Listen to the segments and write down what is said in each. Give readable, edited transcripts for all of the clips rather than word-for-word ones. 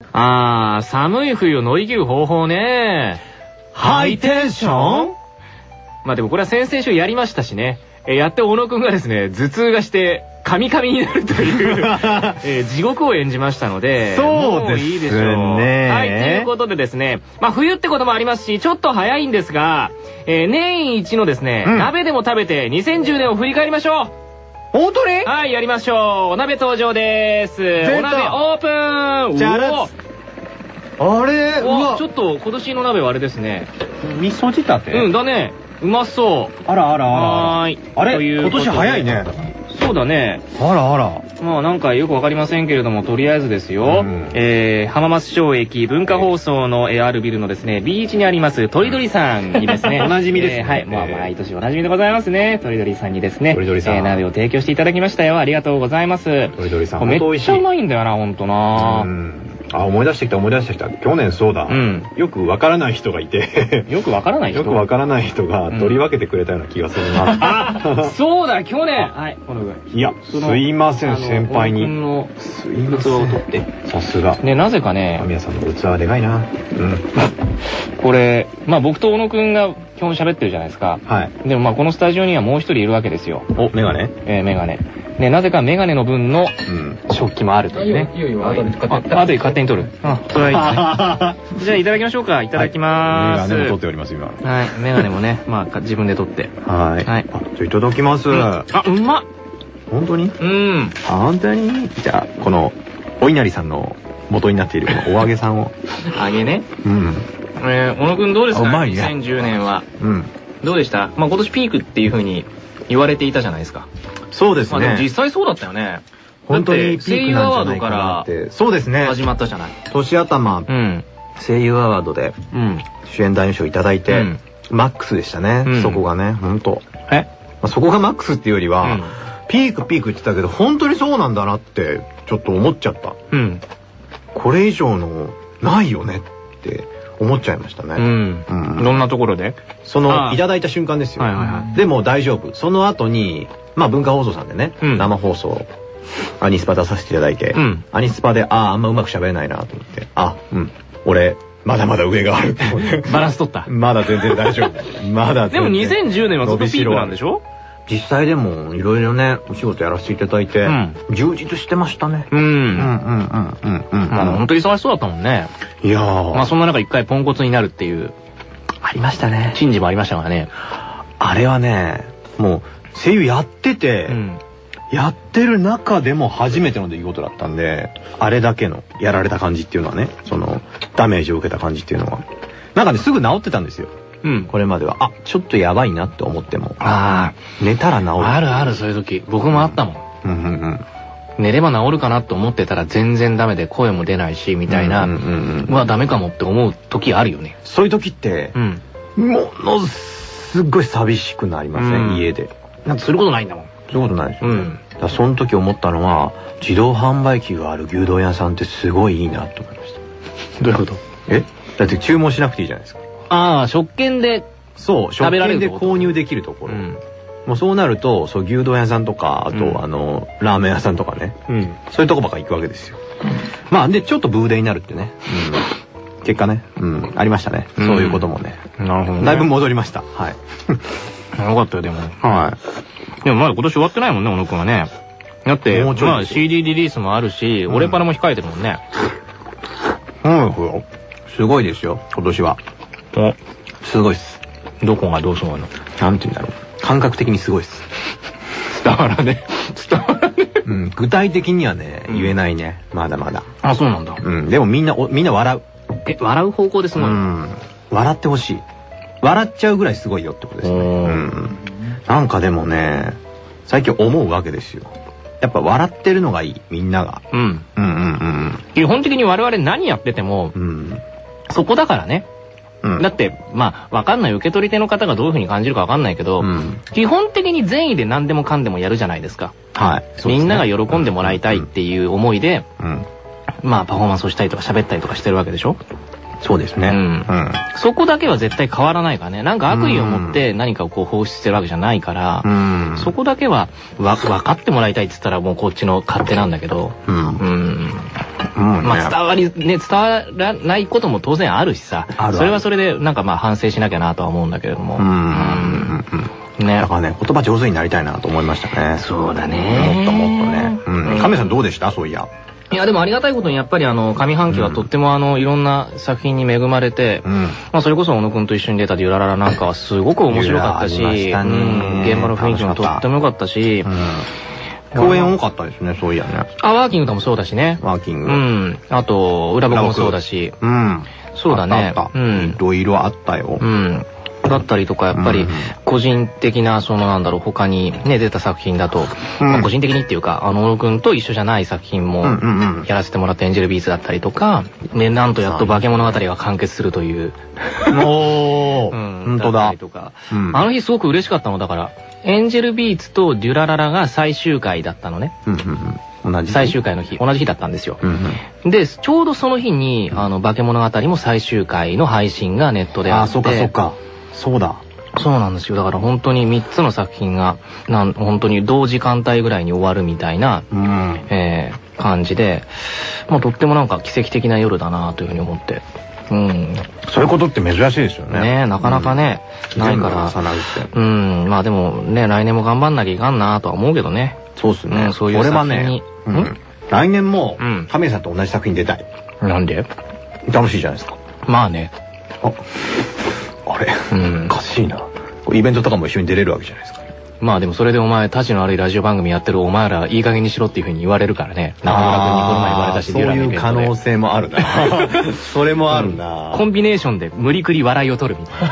寒い冬を乗り切る方法ね。 ハイテンション？ まあでもこれは先々週やりましたしね。やって小野くんがですね、頭痛がして、カミカミになるという地獄を演じましたので、 そうですね。 いいでしょう。はい、ということでですね、まあ冬ってこともありますし、ちょっと早いんですが、年一のですね、鍋でも食べて2010年を振り返りましょう。 本当に？ はい、やりましょう。お鍋登場です。お鍋オープン。 じゃあ、あれ、うわ、 ちょっと今年の鍋はあれですね。 味噌仕立て？ うんだね。うまそう。 あら。 はーい。 あれ、今年早いね。 そうだね。 あら。 まあなんかよくわかりませんけれども、とりあえずですよ。浜松町駅文化放送のあるビルのですね、B1にありますとりどりさんにですね。 おなじみですね。 はい。まあ毎年おなじみでございますね。とりどりさんにですね。鍋を提供していただきましたよ。ありがとうございます。 とりどりさん。 めっちゃうまいんだよな、ほんとな。 思い出してきた。去年そうだ。よくわからない人がいて。 よくわからない人が取り分けてくれたような気がするな。 そうだ、去年。はい、このぐらい。 いや、すいません、先輩に。 すいません。器を取って。 さすが。 ね、なぜかね。 神谷さんの器はでかいな。 これ、まあ僕と小野くんが基本喋ってるじゃないですか。はい。でもまあこのスタジオにはもう一人いるわけですよ。 お、メガネ？ メガネ。ね、なぜかメガネの分の食器もあるというね。いいよ、後で勝手に取る。それはいいですね。じゃあいただきましょうか。いただきまーす。 メガネも取っております、今。 はい、メガネもね、まあ自分で取って。 はい。じゃあいただきます。 あ、うまっ！ 本当に？本当に？じゃあ、この、お稲荷さんの元になっているこのお揚げさんを。 揚げね。小野くんどうですか？2010年は。どうでした？まあ今年ピークっていう風に言われていたじゃないですか。 そうですね。 実際そうだったよね。 本当に声優アワードからそうですね。 始まったじゃない。 年頭、声優アワードで主演男優賞いただいて、マックスでしたね。そこがね、本当。そこがマックスっていうよりは、ピークって言ってたけど、本当にそうなんだなってちょっと思っちゃった。これ以上のないよねって思っちゃいましたね。 どんなところで？ いただいた瞬間ですよ。でも大丈夫。その後に、まあ文化放送さんでね、生放送、アニスパ出させていただいて、アニスパで、あんまうまく喋れないなと思って、俺、まだまだ上があるって思って。 バランス取った。 まだ全然大丈夫。まだ全然。 でも2010年はずっとピークなんでしょ？ 実際でもいろいろね、お仕事やらせていただいて、充実してましたね。 本当に忙しそうだったもんね。 いやー。 まあそんな中一回ポンコツになるっていう。 ありましたね。 珍事もありましたからね。 あれはね、もう声優やってて、やってる中でも初めての出来事だったんで、あれだけのやられた感じっていうのはね、そのダメージを受けた感じっていうのは、なんかね、すぐ治ってたんですよ。これまでは。ちょっとやばいなって思っても。寝たら治る。 ある、そういう時。僕もあったもん。寝れば治るかなと思ってたら全然ダメで声も出ないし、みたいな。うわ、ダメかもって思う時あるよね。 そういう時って、ものすっごい寂しくなりません？家で。 なんかすることないんだもん。 そういうことないですよね。その時思ったのは、自動販売機がある牛丼屋さんってすごいいいなと思いました。 どういうこと？ だって注文しなくていいじゃないですか。 食券で食券で購入できるところ。もうそうなると、牛丼屋さんとか、あとラーメン屋さんとかね。そういうとこばっか行くわけですよ。まあ、で、ちょっとブーデになるってね。結果ね。ありましたね。そういうこともね。 なるほど。 だいぶ戻りました。はい。 よかったよ、でも。でもまだ今年終わってないもんね、小野くんはね。だって、まあ CD リリースもあるし、オレパラも控えてるもんね。 すごいですよ、今年は。すごいっす。 どこがどうすごいの？ なんて言うんだろう。感覚的にすごいっす。 伝わらね。 具体的にはね、言えないね。まだまだ。 そうなんだ。 でもみんな笑う。 笑う方向ですごい。 笑ってほしい。笑っちゃうぐらいすごいよってことですね。なんかでもね、最近思うわけですよ。やっぱ笑ってるのがいい、みんなが。 基本的に我々何やってても、そこだからね。だって、まあ、わかんない受け取り手の方がどういう風に感じるかわかんないけど、基本的に善意で何でもかんでもやるじゃないですか。みんなが喜んでもらいたいっていう思いで、まあ、パフォーマンスをしたりとか喋ったりとかしてるわけでしょ？ そうですね。 そこだけは絶対変わらないからね。なんか悪意を持って何かをこう放出してるわけじゃないから、そこだけは分かってもらいたいって言ったらもうこっちの勝手なんだけど、 まあ伝わらないことも当然あるしさ、それはそれでなんかまあ反省しなきゃなとは思うんだけれども。 ね、だからね、言葉上手になりたいなと思いましたね。 そうだね。 もっともっとね。亀さんどうでした？そういや。 いやでもありがたいことにやっぱり上半期はとってもいろんな作品に恵まれて、まあそれこそ小野くんと一緒に出たデュラララなんかはすごく面白かったし、現場の雰囲気もとっても良かったし、 共演多かったですね、そういやね。 ワーキングともそうだしね。 ワーキング。 あと、裏僕もそうだし。そうだね。 いろいろあったよ。 だったりとか、やっぱり、個人的な、他にね、出た作品だと、個人的にっていうか、小野くんと一緒じゃない作品も、やらせてもらったエンジェルビーツだったりとか、ね、なんとやっと化け物語が完結するという。 本当だ。 あの日すごく嬉しかったのだから、エンジェルビーツとデュラララが最終回だったのね。最終回の日、同じ日だったんですよ。で、ちょうどその日に、化け物語も最終回の配信がネットであって。 そうかそうか。そうだ。 そうなんですよ。だから本当に3つの作品が、本当に同時間帯ぐらいに終わるみたいな、感じで、まあとってもなんか奇跡的な夜だなというふうに思って。 そういうことって珍しいですよね。 ね、なかなかね、ないから。まあでもね、来年も頑張んなきゃいかんなとは思うけどね。 そうですね。 そういう作品に。 来年も、亀井さんと同じ作品出たい。 なんで？ 楽しいじゃないですか。 まあね。 あれおかしいな。イベントとかも一緒に出れるわけじゃないですか。 まあでもそれでお前、たちの悪いラジオ番組やってるお前らいい加減にしろっていうふうに言われるからね。中村君にこの前言われたし、 そういう可能性もあるな。それもあるな。 コンビネーションで無理くり笑いを取るみたい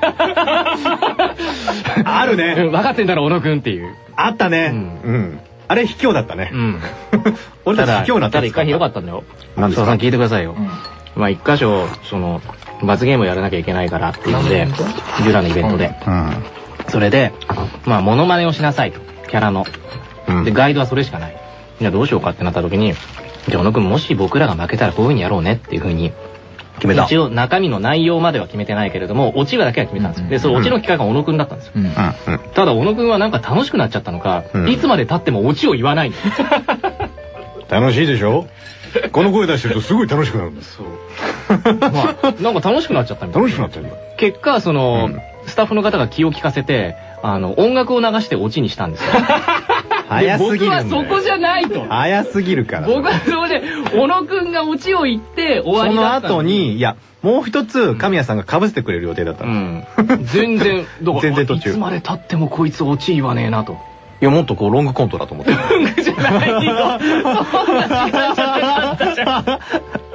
な。 あるね。 分かってんだろ、小野君っていう。 あったね。あれ卑怯だったね。俺たち卑怯なただ一回ひどかったんだよ。 何ですか？ 聞いてくださいよ。まあ一箇所、罰ゲームをやらなきゃいけないからっていうので、デュラのイベントで。それで、まあ、モノマネをしなさいと。キャラの。で、ガイドはそれしかない。じゃあどうしようかってなった時に、じゃあ小野くんもし僕らが負けたらこういう風にやろうねっていう風に、決めた。一応中身の内容までは決めてないけれども、オチだけは決めたんですよ。で、そのオチの機会が小野くんだったんですよ。ただ小野くんはなんか楽しくなっちゃったのか、いつまで経ってもオチを言わないんです。 楽しいでしょ？この声出してるとすごい楽しくなるんです。 まあ、なんか楽しくなっちゃったみたいな。 楽しくなっちゃう。 結果、スタッフの方が気を利かせて、音楽を流してオチにしたんですよ。 早すぎる。 僕はそこじゃないと。 早すぎるから。 僕はそこで、小野くんがオチを言って終わりだった。 その後に、いや、もう一つ、神谷さんが被せてくれる予定だったの。 全然、 全然途中。 いつまで経ってもこいつオチ言わねえなと。 いや、もっとロングコントだと思って。 ロングじゃないよ。そんな時間じゃなかったじゃん。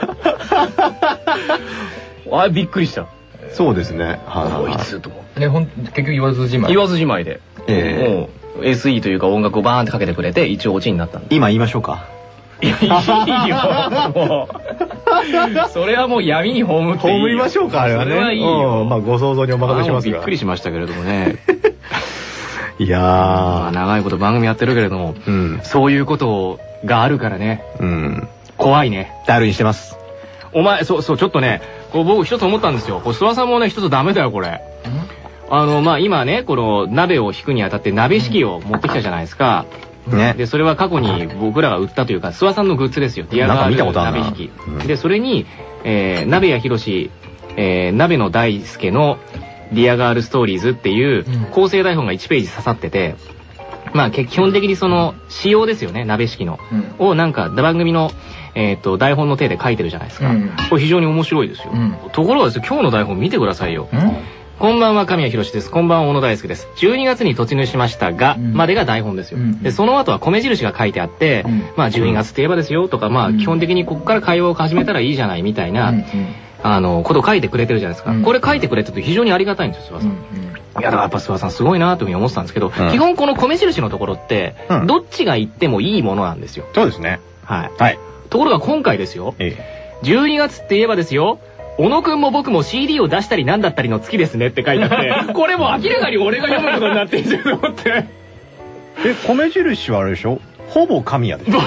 あれ、びっくりした。 そうですね。 こいつと思って。 結局言わずじまい。 言わずじまいで。もう、SE というか音楽をバーンってかけてくれて、一応オチになったんで。 今言いましょうか。 いいよ、もう。それはもう闇に葬っていいよ。 葬りましょうか、あれはね。 それはいいよ。 まあ、ご想像にお任せしますが。 びっくりしましたけれどもね。 いやー。 長いこと番組やってるけれども、そういうことがあるからね。怖いね。 ダルにしてます。 お前、そう、ちょっとね、僕一つ思ったんですよ。諏訪さんもね、一つダメだよ、これ。まあ今ね、この鍋を引くにあたって鍋敷きを持ってきたじゃないですか。で、それは過去に僕らが売ったというか、諏訪さんのグッズですよ。ディアガール鍋引き。で、それに、鍋谷博士、鍋の大輔のディアガールストーリーズっていう構成台本が1ページ刺さってて、まあ基本的にその仕様ですよね、鍋敷きの。をなんか番組の台本の手で書いてるじゃないですか。これ非常に面白いですよ。ところがですよ、今日の台本見てくださいよ。こんばんは、神谷博です。こんばんは、小野大輔です。12月に突入しましたが、までが台本ですよ。で、その後は米印が書いてあって、まあ12月って言えばですよとか、まあ基本的にここから会話を始めたらいいじゃないみたいな、ことを書いてくれてるじゃないですか。これ書いてくれてると非常にありがたいんですよ、諏訪さん。いや、だからやっぱ諏訪さんすごいなというふうに思ってたんですけど、基本この米印のところって、どっちが言ってもいいものなんですよ。 そうですね。 はい。ところが今回ですよ、12月って言えばですよ、小野くんも僕も CD を出したりなんだったりの月ですねって書いてあって、これも明らかに俺が読むことになってんじゃんと思って。 米印はあれでしょ？ほぼ神谷でしょ？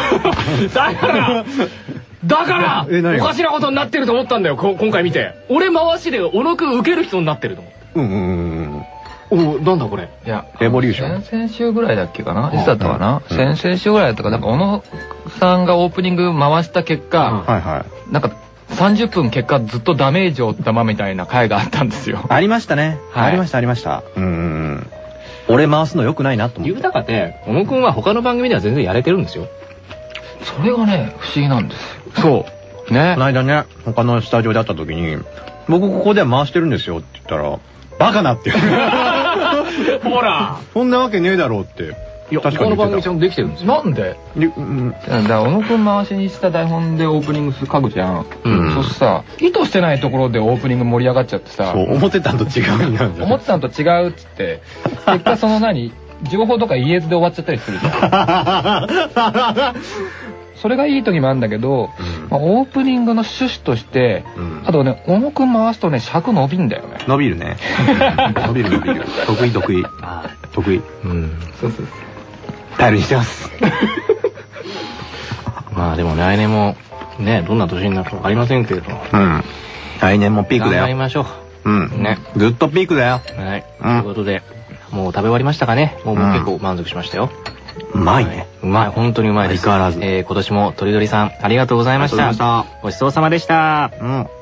だからおかしなことになってると思ったんだよ、今回見て。俺回しで小野くん受ける人になってると思って。 なんだこれ。 いや、 エボリューション。 先々週ぐらいだっけかな、いつだったかな、先々週ぐらいだったか、なんか小野さんがオープニング回した結果、なんか30分結果ずっとダメージを負ったまみたいな回があったんですよ。 ありましたね。ありましたありました。俺回すの良くないなと思って。 ゆうたかって小野くんは他の番組では全然やれてるんですよ。 それがね不思議なんですよ。そうね。 この間ね、他のスタジオで会った時に僕ここでは回してるんですよって言ったらバカなってほらそんなわけねえだろうって。 いや、他の番組ちゃんとできてるんですよ。 なんで？だから小野くん回しにした台本でオープニング書くじゃん。そしてさ、意図してないところでオープニング盛り上がっちゃってさ、 思ってたんと違うんだ。 思ってたんと違うっつって結果その情報とか言えずで終わっちゃったりするじゃん。それがいい時もあるんだけど、オープニングの趣旨として、あとね、小野くん回すとね、尺伸びんだよね。 伸びるね。伸びる。得意。得意。 そう。 頼りにしてます。 まあでも来年もね、どんな年になるか分かりませんけれど。 来年もピークだよ。 頑張りましょう。 ね。ずっとピークだよ。 はい。ということで、もう食べ終わりましたかね。もう結構満足しましたよ。 うまいね。 うまい、本当にうまいです。 相変わらず。 今年もとりどりさん、ありがとうございました。ごちそうさまでした。